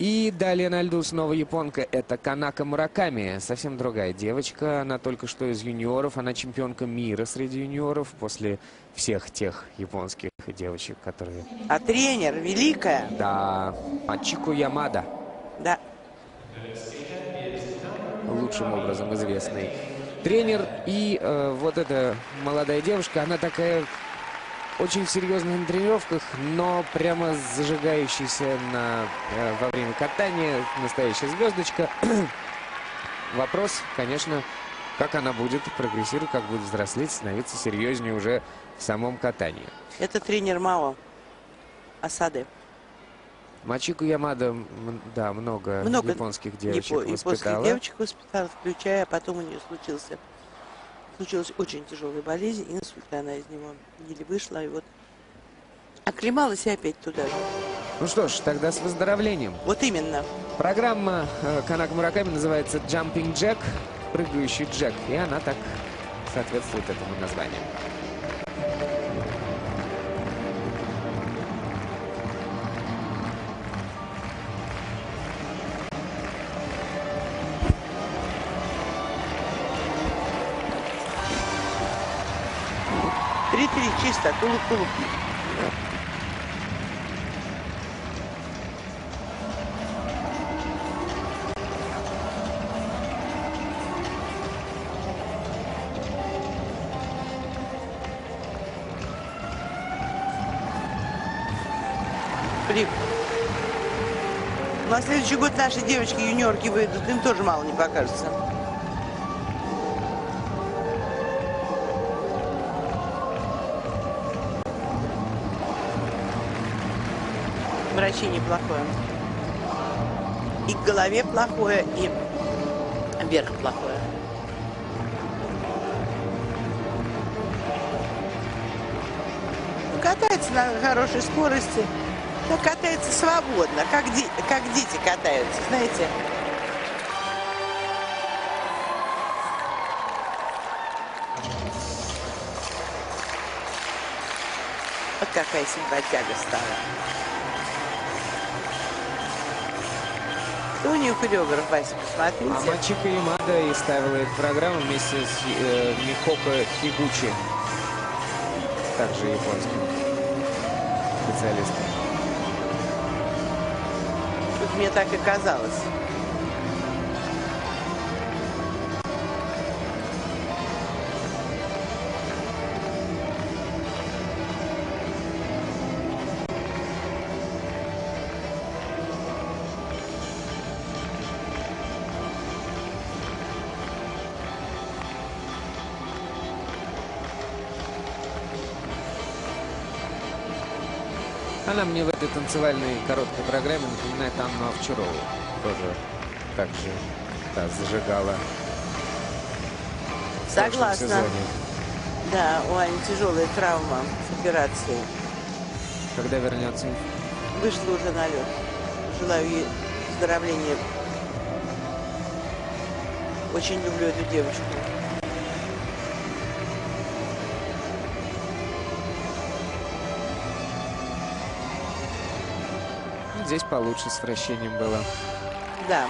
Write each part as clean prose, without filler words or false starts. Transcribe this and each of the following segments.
И далее на льду снова японка. Это Канака Мураками. Совсем другая девочка. Она только что из юниоров. Она чемпионка мира среди юниоров после всех тех японских девочек, которые... А тренер великая. Да, Мачико Ямада. Да. Лучшим образом известный тренер. И вот эта молодая девушка, она такая очень серьезная на тренировках, но прямо зажигающаяся во время катания, настоящая звездочка. Вопрос, конечно, как она будет прогрессировать, как будет взрослеть, становиться серьезнее уже в самом катании. Это тренер Мао Асады. Мачико Ямада, да, много японских девочек воспитала. Девочек воспитала, включая, а потом у нее случилась очень тяжелая болезнь, инсульт, она из него еле вышла, и вот оклемалась и опять туда же. Ну что ж, тогда с выздоровлением. Вот именно. Программа Канака Мураками называется Jumping Jack, прыгающий Джек, и она так соответствует этому названию. Чисто, тулуп-тулуп. Флип. На следующий год наши девочки-юниорки выйдут, им тоже мало не покажется. Вращение плохое. И к голове плохое, и вверх плохое. Катается на хорошей скорости, но катается свободно, как дети катаются, знаете. Вот какая симпатяга стала. Кто у нее хореограф, Вася, посмотрите. А Мачико Ямада и ставила эту программу вместе с Микоко Хигучи, также японским специалистом. Тут мне так и казалось. Она мне в этой танцевальной короткой программе напоминает Анну Овчарову. Тоже так же зажигала. Согласна. Да, у Ани тяжелая травма с операцией. Когда вернется? Вышла уже на лед. Желаю ей выздоровления. Очень люблю эту девочку. Здесь получше с вращением было. Да.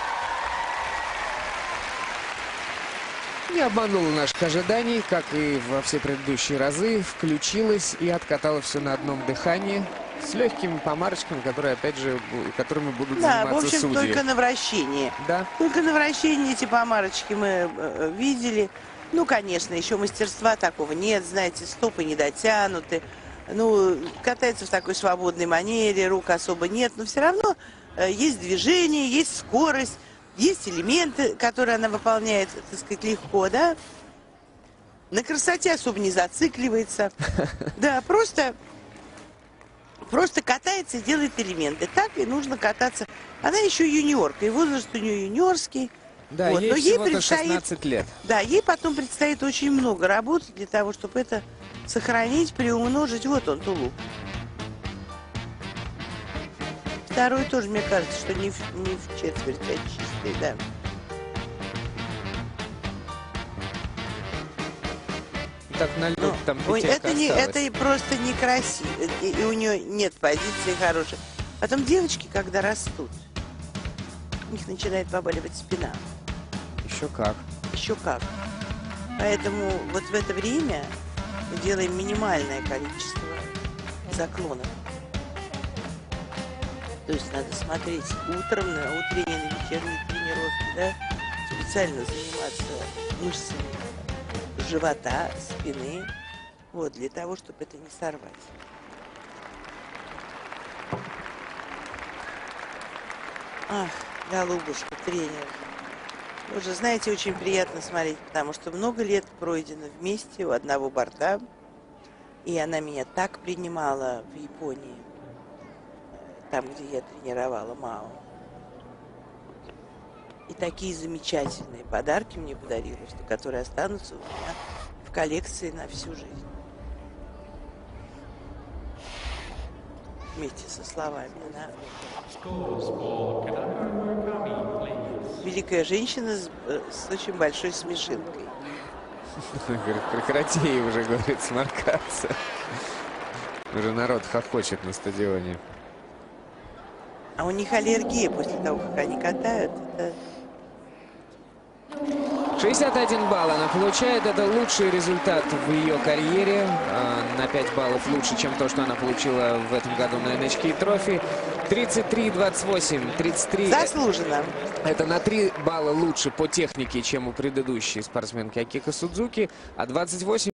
Не обманула наших ожиданий, как и во все предыдущие разы. Включилась и откатала все на одном дыхании. С легкими помарочками, которые, опять же, которыми будут заниматься судьи. Да, в общем, только на вращении. Да. Только на вращении эти помарочки мы видели. Ну, конечно, еще мастерства такого нет. Знаете, стопы не дотянуты. Ну, катается в такой свободной манере, рук особо нет, но все равно есть движение, есть скорость, есть элементы, которые она выполняет, так сказать, легко, да? На красоте особо не зацикливается. Да, просто катается и делает элементы. Так и нужно кататься. Она еще юниорка, и возраст у нее юниорский. Да, вот. ей всего-то 16 лет. Да, ей потом предстоит очень много работы для того, чтобы это сохранить, приумножить. Вот он, тулуп. Второй тоже, мне кажется, что не в четверть, а чистый, да. Так на лед там это просто некрасиво. И у нее нет позиции хорошей. Потом девочки, когда растут, у них начинает побаливать спина. Еще как. Еще как. Поэтому вот в это время мы делаем минимальное количество заклонов. То есть надо смотреть утром на утренние, на вечерние тренировки, да, специально заниматься мышцами живота, спины, вот, для того, чтобы это не сорвать. Ах, голубушка, тренер. Уже, знаете, очень приятно смотреть, потому что много лет пройдено вместе у одного борта. И она меня так принимала в Японии, там, где я тренировала Мао. И такие замечательные подарки мне подарила, что, которые останутся у меня в коллекции на всю жизнь. Вместе со словами. Она великая женщина с очень большой смешинкой. Прекрати уже, говорит, сморкаться. Уже народ хохочет на стадионе. А у них аллергия после того, как они катают. Это... 61 балл она получает. Это лучший результат в ее карьере. На 5 баллов лучше, чем то, что она получила в этом году на NHK Trophy. 33-28. 33. Заслуженно. Это на 3 балла лучше по технике, чем у предыдущей спортсменки Акiko Судзуки. А 28